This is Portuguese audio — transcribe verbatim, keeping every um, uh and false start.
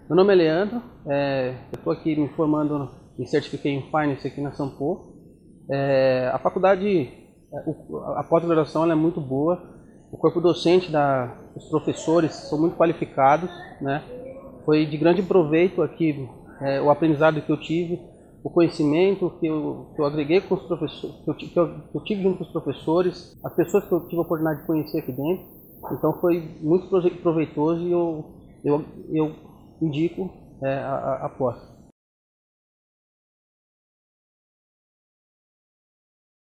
Meu nome é Leandro, é, eu estou aqui me formando, me certifiquei em Finance aqui na Sampo. É, a faculdade, a pós-graduação é muito boa, o corpo docente, da, os professores são muito qualificados, né? Foi de grande proveito aqui é, o aprendizado que eu tive, o conhecimento que eu, que eu agreguei com os professores, que eu, que, eu, que eu tive junto com os professores, as pessoas que eu tive a oportunidade de conhecer aqui dentro. Então foi muito proveitoso e eu, eu, eu indico é, a, a, a pós.